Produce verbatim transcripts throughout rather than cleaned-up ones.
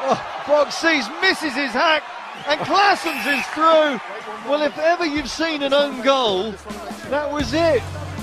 Oh, Bogsees misses his hack and Claessens is through. Well, if ever you've seen an own goal, that was it.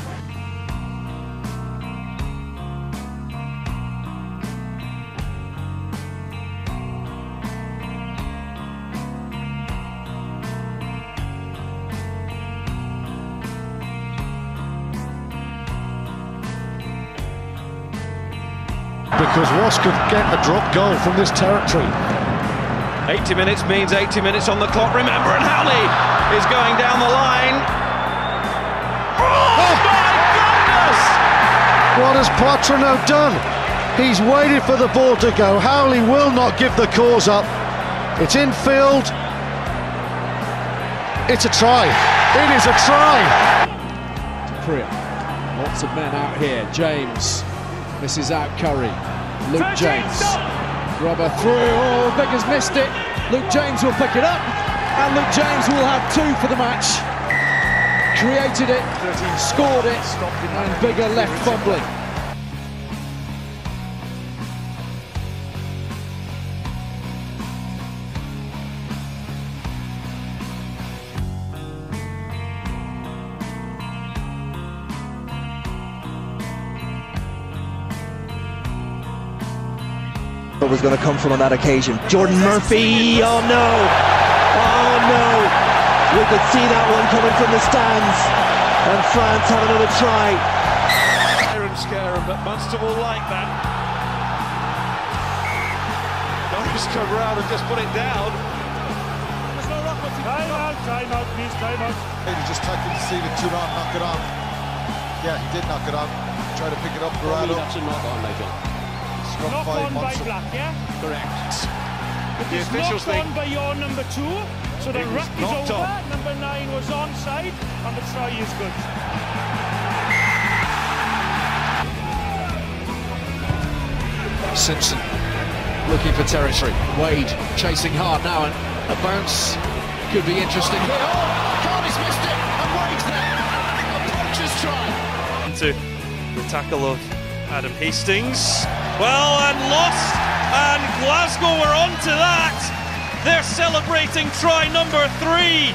Because Ross could get a drop goal from this territory. eighty minutes means eighty minutes on the clock, remember, and Howley is going down the line. Oh, oh my goodness! What has Poitrino done? He's waited for the ball to go. Howley will not give the cause up. It's infield. It's a try. It is a try. Priya. Lots of men out here. James misses out Curry. Luke James. Rubber through. Oh, Bigger's missed it. Luke James will pick it up. And Luke James will have two for the match. Created it, scored it, and Bigger left fumbling. What was going to come from on that occasion? Jordan Murphy, oh no, oh no, we could see that one coming from the stands, and France have another try. And scare him, but Munster will like that. Norris come round and just put it down. Time out, time out, please, time out. He just tacked him to see the two on, knock it on. Yeah, he did knock it on. Try to pick it up, Corrado. That's a knock on, Nigel. Knock on by Black, yeah? Correct. But The it's officials knocked think on by your number two, so the ruck is over. On. Number nine was onside, and the try is good. Simpson looking for territory. Wade chasing hard now, and a bounce could be interesting. Oh, Carney's missed it, and Wade's there. A poacher's try. Into the tackle of Adam Hastings. Well, and lost, and Glasgow were on to that. They're celebrating try number three.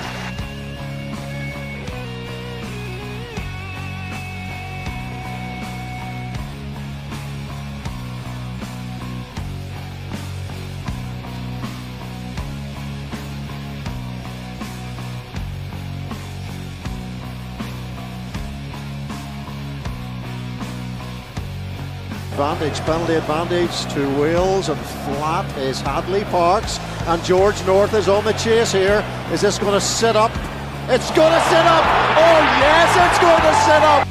Advantage, penalty advantage to Wales, and flat is Hadley Parks, and George North is on the chase here. Is this going to sit up? It's going to sit up! Oh yes, it's going to sit up!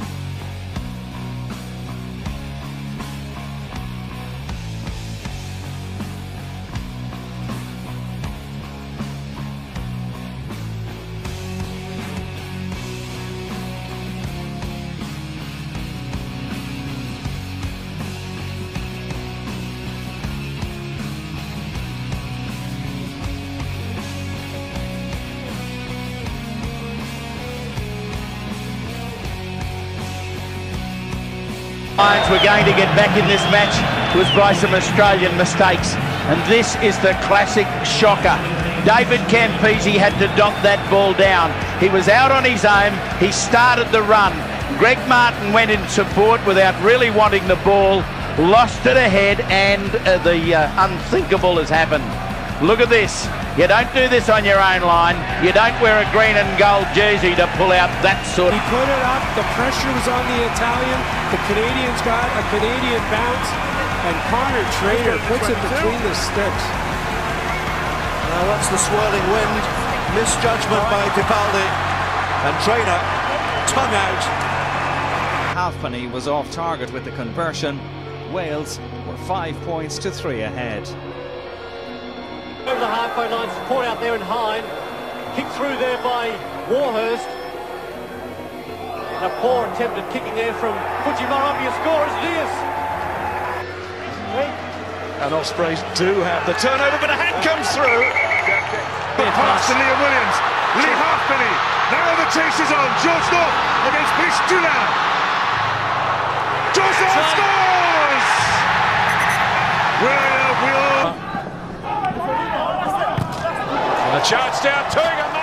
Lions were going to get back in this match was by some Australian mistakes, and this is the classic shocker. David Campese had to dunk that ball down. He was out on his own, he started the run. Greg Martin went in support without really wanting the ball, lost it ahead, and uh, the uh, unthinkable has happened. Look at this. You don't do this on your own line. You don't wear a green and gold jersey to pull out that sort. He put it up, the pressure was on the Italian, the Canadians got a Canadian bounce, and Connor Trader puts it between the sticks. Now that's the swirling wind, misjudgment by Vivaldi, and Trainer, tongue out. Halfpenny was off target with the conversion. Wales were five points to three ahead. Over the halfway line, support out there in Hine. Kicked through there by Warhurst. A poor attempt at kicking there from Fujimura. Your score as it is. And Ospreys do have the turnover, but a hand comes through. Pass to Liam Williams. Lee Halfpenny. Now the chase is on. George North against Bristula. George North scores! Well, we all... Chance down, Tuiga